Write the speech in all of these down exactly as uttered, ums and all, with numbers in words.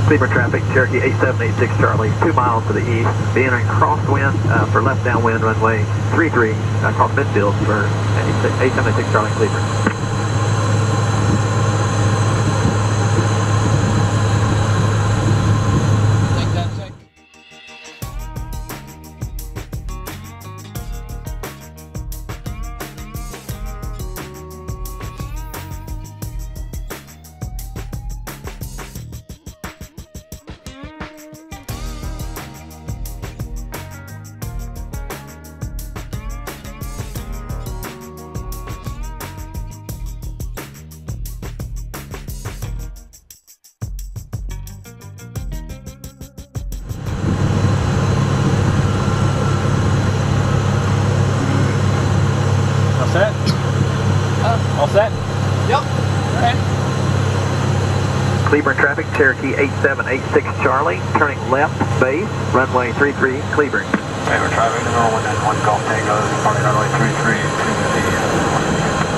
Cleburne traffic, Cherokee eight seven eight six Charlie, two miles to the east. Be entering crosswind uh, for left downwind runway three three uh, across midfield for eight seven eight six Charlie, Cleburne. Set? Uh, All set? Yep. Okay. Cleburne traffic, Cherokee eight seven eight six Charlie, turning left base, runway three three, Cleburne. Cleburne traffic, number one nine one Golf Tango, departing runway three three to the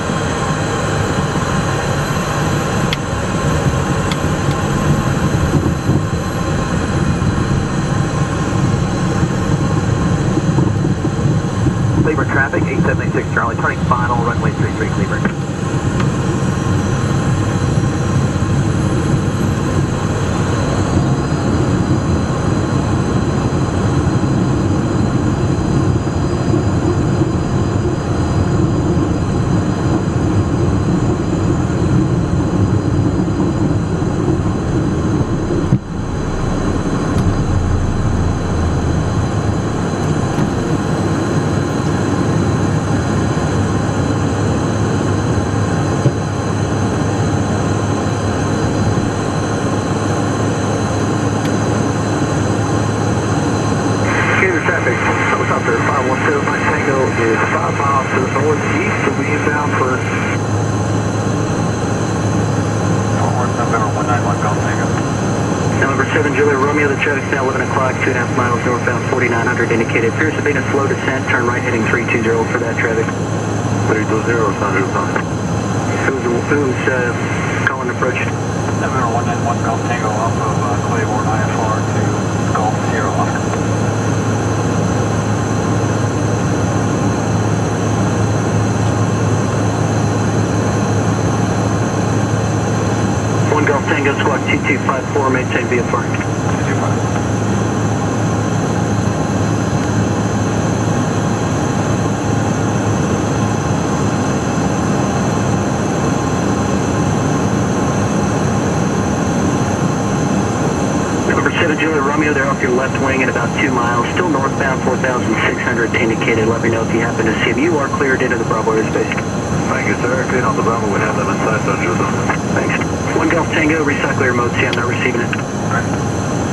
Cleburne traffic, eight seven eight six Charlie, turning final, runway three three, Cleburne. Is five miles to the northeast, will be inbound for forward November one nine one Golf Tango. November seven Juliet Romeo, the traffic's now eleven o'clock, two and a half miles northbound, forty-nine hundred indicated. Appears to be in a slow descent, turn right heading three two zero for that traffic. three two zero, sound fine. Who's, who's uh, calling approach? November one nine one Golf Tango off of uh, Cleburne I F R to Golf Zero Oscar. Golf Tango Squawk two two five four, maintain V F R. two two five. Number seven Juliet Romeo, they're off your left wing at about two miles, still northbound four thousand six hundred indicated. Let me know if you happen to see them. You are cleared into the Bravo airspace. Thank you, sir. Clean on the Bravo, we have them inside Central Zone. Thanks. One Golf Tango, recycle your mode, see I'm not receiving it. Right.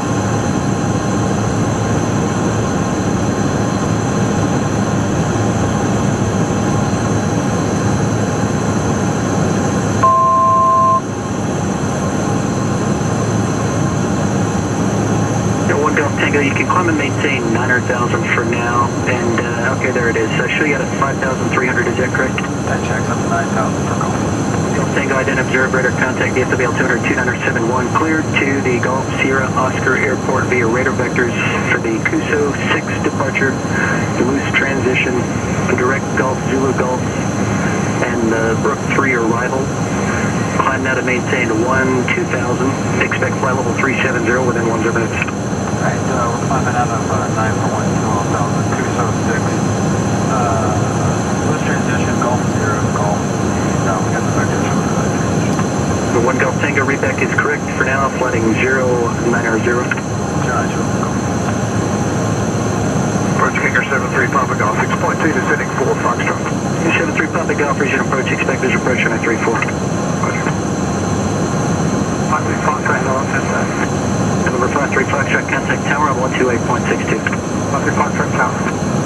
One Golf Tango, you can climb and maintain nine hundred thousand for now, and uh, okay, there it is. I show you at five thousand three hundred, is that correct? That checks up to nine thousand for Golf. Golf Tango, I didn't observe radar contact, D F W L two hundred two nine seven one, cleared to the Golf Sierra Oscar Airport via radar vectors for the C U S O six departure, Duluth transition, direct Golf, Zulu Golf, and uh, Brook three arrival. Climb now to maintain one two thousand, expect flight level three seven zero within one zero minutes. Right, uh, we're climbing out of uh, nine four one twelve thousand, C U S O six, uh, Duluth transition, Golf Zero, Golf. Now we got the vectors for the transition. The one Golf Tango readback is correct for now, flighting zero nine zero. Approach Kinger seven three Papa Golf, six point two descending four Foxtrot. seven three Papa Golf, region approach, expect visual approach on a three four. Roger. five three Foxtrot, no offense. November five three Foxtrot, contact tower on one two eight point six two. five three Foxtrot tower.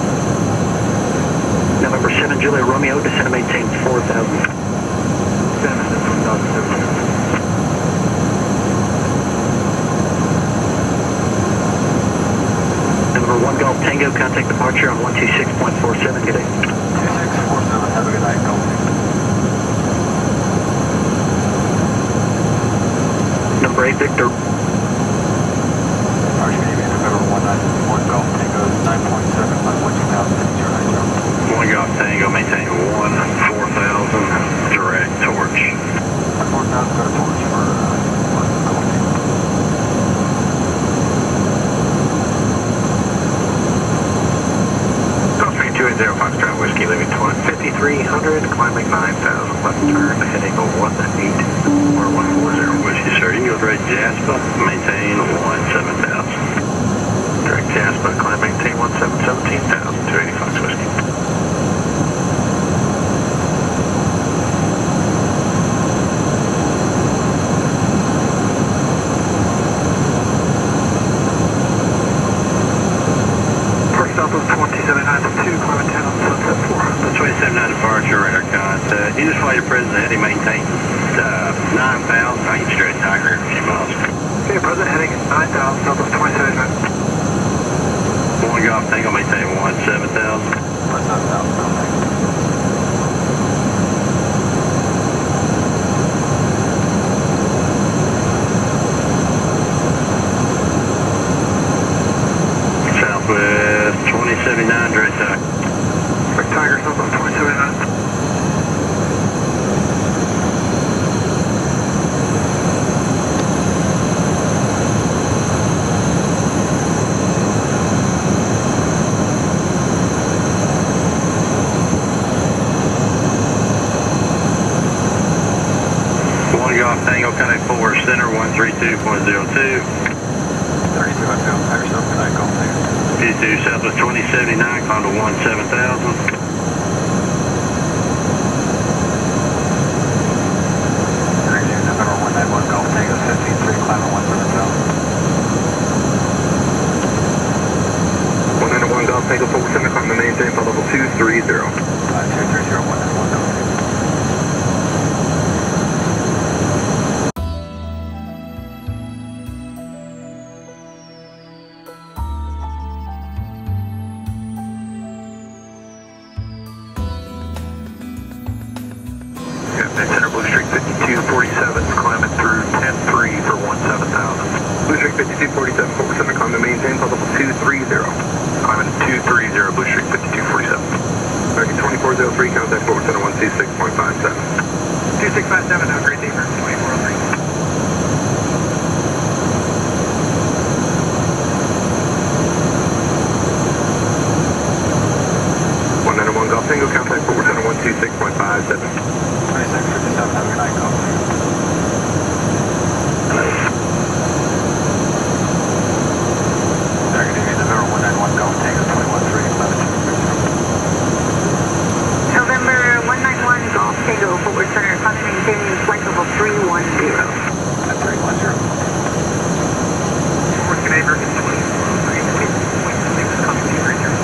November seven Juliet Romeo, descend and maintain four thousand. November one Golf Tango, contact departure on one two six point four seven, good day. two six four seven, have a good night, Golf. Number eight Victor. Golf Tango, maintain one four thousand, direct torch. four thousand, got a torch for uh, one Golf Tango. Golf three two eight zero Foxtrot Whiskey, leaving fifty-three hundred, climbing nine thousand, left turn, heading one eight or one four zero. Whiskey, sir. You can go direct Jasper, maintain one seven thousand. Direct Jasper, climb maintain one seven, seventeen thousand, two eighty Fox Whiskey. First stop was twenty-seven nine two, climb ten on sunset four. The twenty-seven nine departure, radar contact. You just fly your president heading, maintain uh, nine thousand. I can straight Tiger here a few miles. Okay, President heading nine thousand, Southwest twenty-seven nine. One Golf Tango, maintain one seven thousand. one seven thousand, Golf Tango. Southwest twenty seventy-nine, direct Tiger. Direct Tiger, Southwest twenty-seven nine. Golf Tango, contact four center, one three two point zero two. thirty-two oh two, Tiger Stop, good night, Golf Tango. fifty-two Southwest twenty seventy-nine, climb to one seven thousand. Tiger November one nine one, Golf Tango, fifteen three, climb to one seven thousand. one nine one Golf Tango, full center, climb to maintain, for level two three zero. Uh, two three zero, one nine one, Golf Tango. Center Blue Streak fifty-two forty-seven, climbing through ten three for one seven thousand. Blue Streak fifty-two forty-seven, forward center, climb to maintain, level two three zero. Climbing two three zero, Blue Streak fifty-two forty-seven. American twenty-four oh three, contact forward center one two six point five seven. two six five seven, have a great day, American twenty-four oh three. one nine one Golf Tango, contact forward center one two six point five seven. twenty-six fifty-seven, have a good night, Golf Tango. Hello. Tiger Navy, November one nine one, Golf Tango, twenty-one three, latitude six zero. November one nine one, Golf Tango, forward center, climb maintaining flight level three one zero. At three one zero. Forward Canadian, twenty-four oh three, coming two three zero.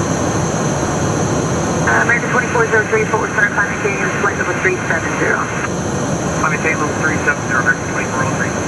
Uh, American twenty-four oh three, forward center, climb maintaining flight level three seven zero. Climb maintain level three seven zero, American twenty-four oh three.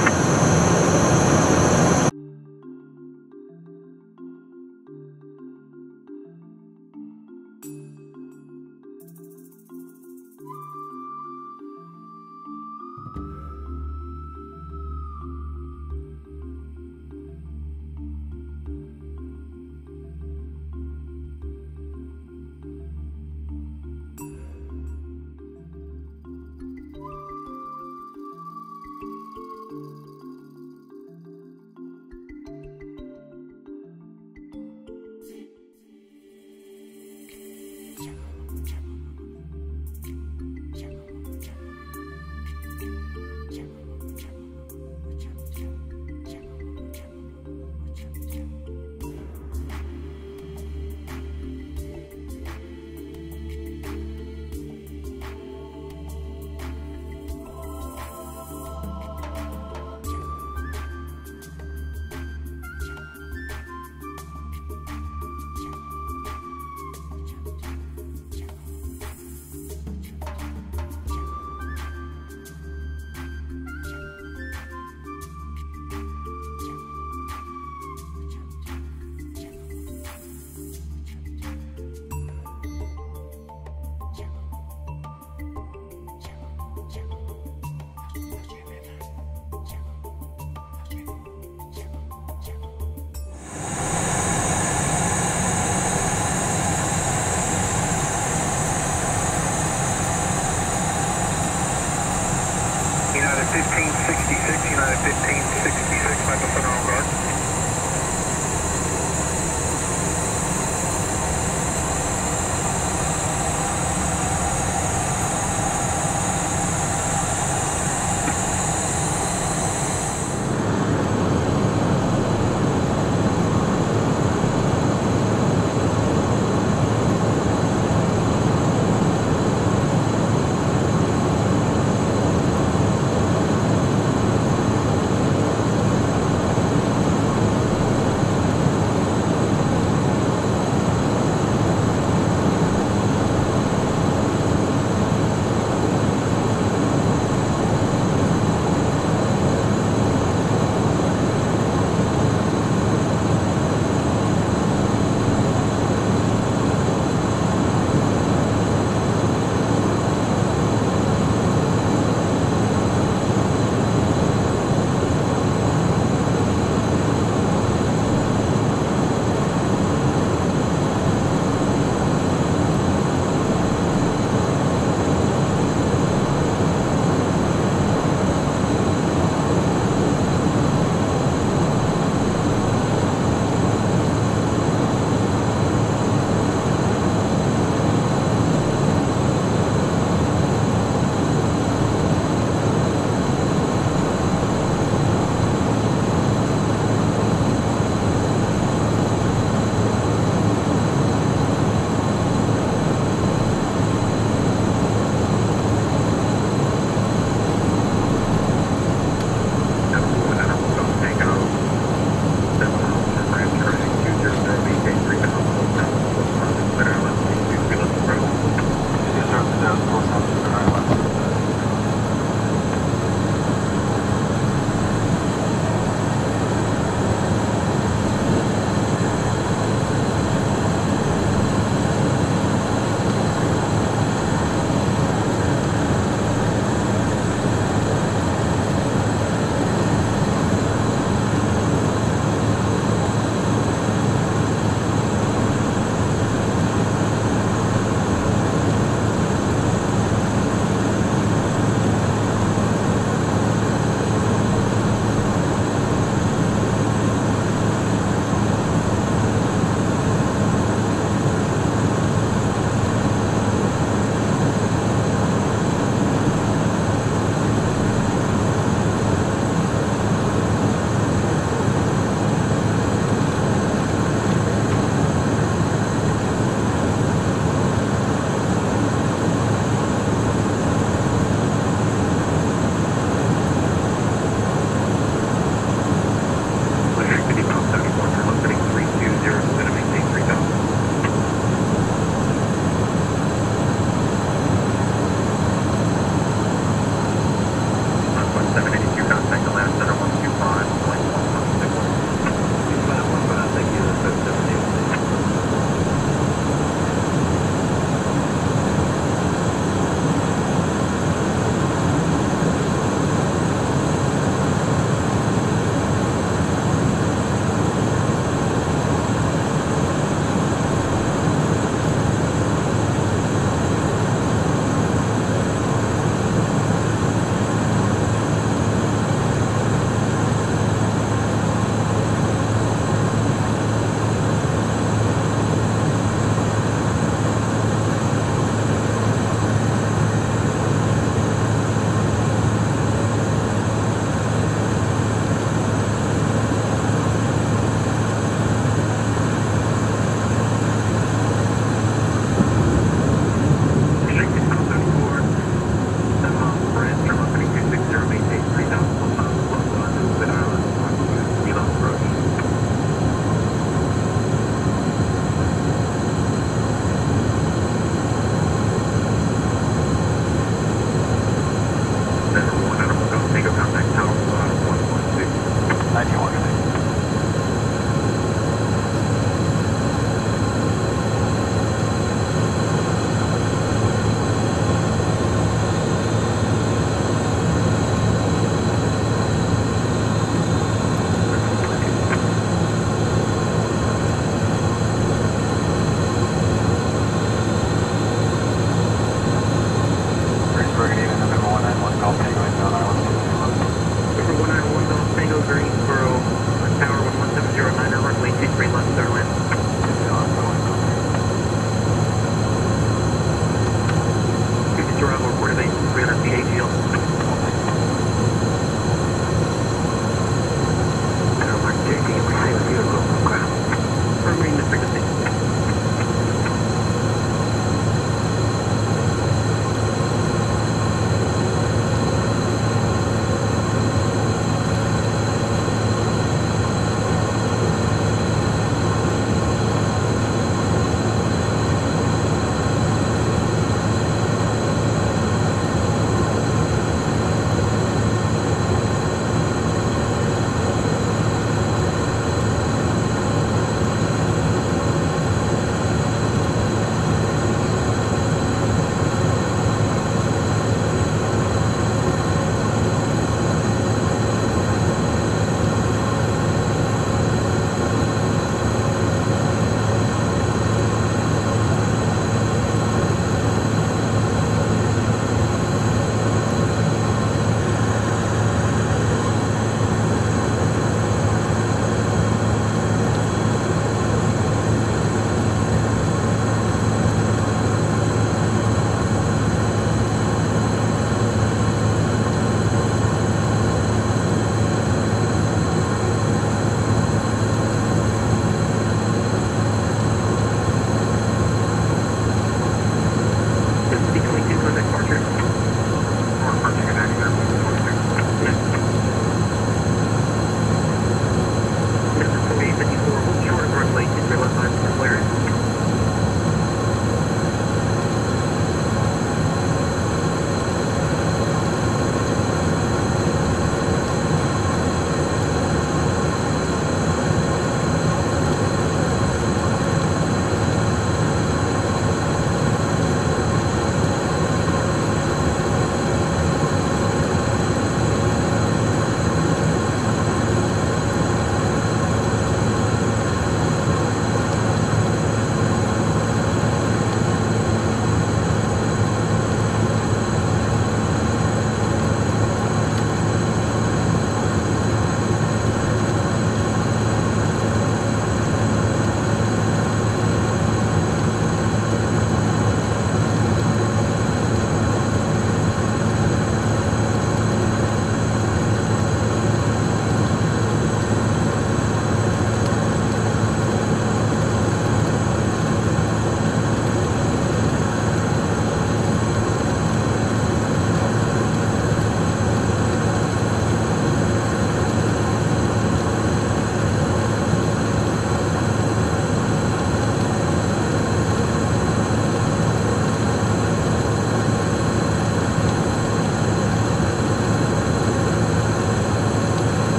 fifteen sixty-six, United fifteen sixty-six, Michael Center on guard.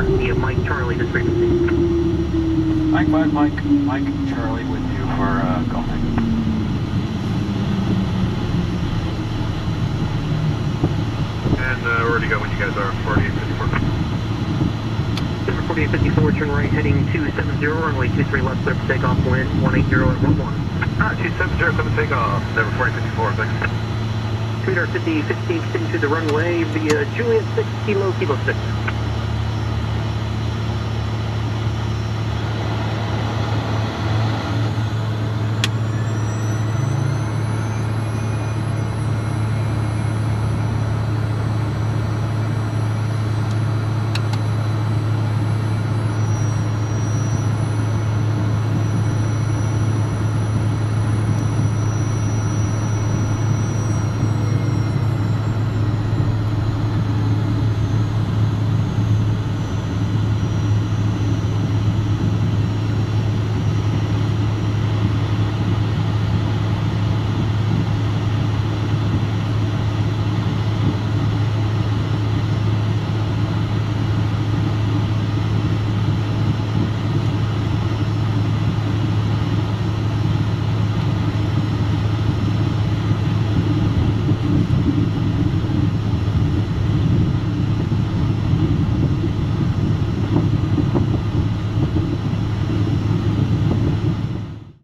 via Mike Charlie, this frequency. Mike five, Mike, Mike Charlie with you for uh, golfing. And uh, we're ready to go when you guys are, forty-eight fifty-four. Number forty-eight fifty-four, turn right heading two seven zero, runway two three left, clear for takeoff, wind one eight zero at one one. Ah, two seven zero, seven takeoff, number forty fifty-four, thanks. Two fifty, fifteen, continue to the runway via Juliet six, Kilo, Kilo six.